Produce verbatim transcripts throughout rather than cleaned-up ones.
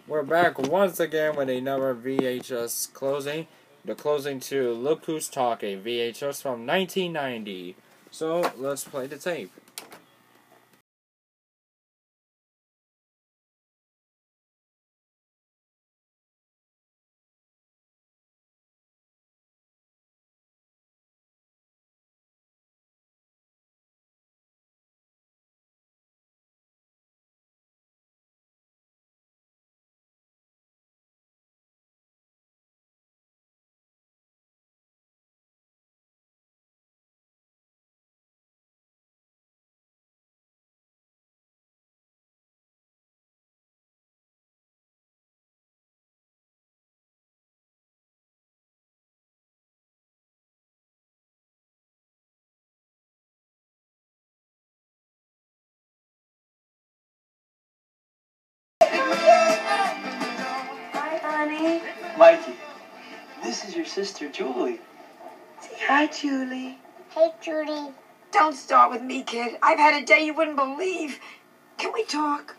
We're back once again with another V H S closing. The closing to Look Who's Talking, V H S from nineteen ninety. So, let's play the tape. Hi, honey. Mikey, this is your sister, Julie. Say hi, Julie. Hey, Judy. Don't start with me, kid. I've had a day you wouldn't believe. Can we talk?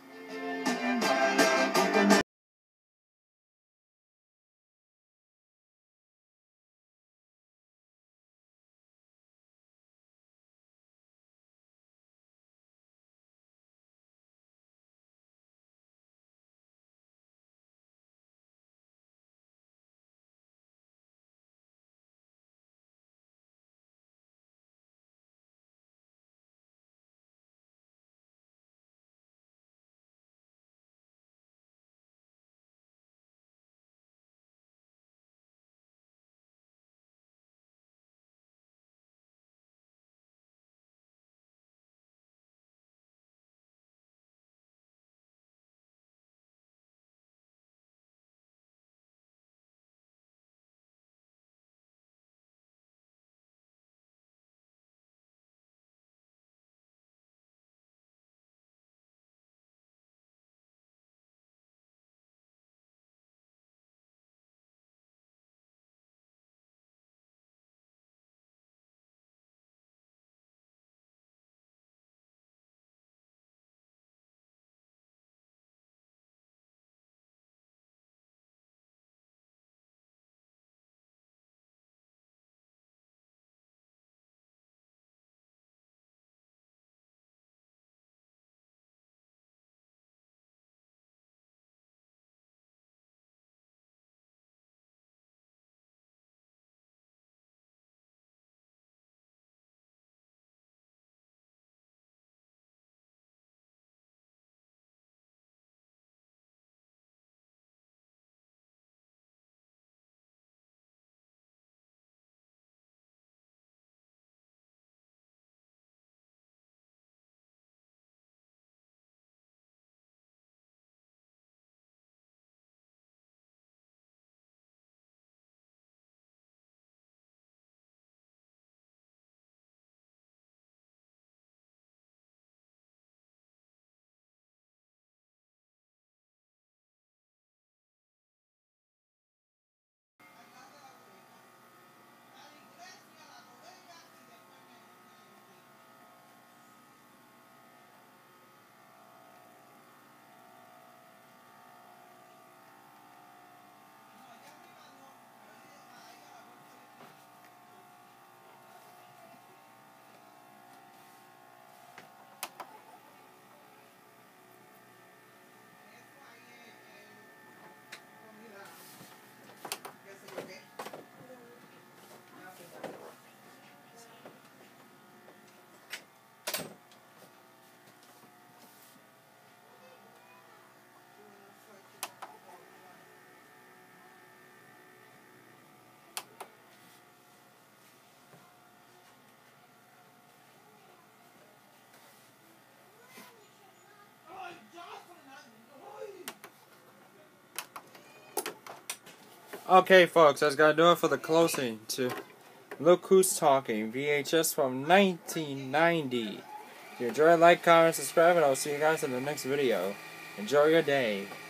Okay, folks, that's gonna do it for the closing to Look Who's Talking, V H S from nineteen ninety. If you enjoyed, like, comment, subscribe, and I'll see you guys in the next video. Enjoy your day.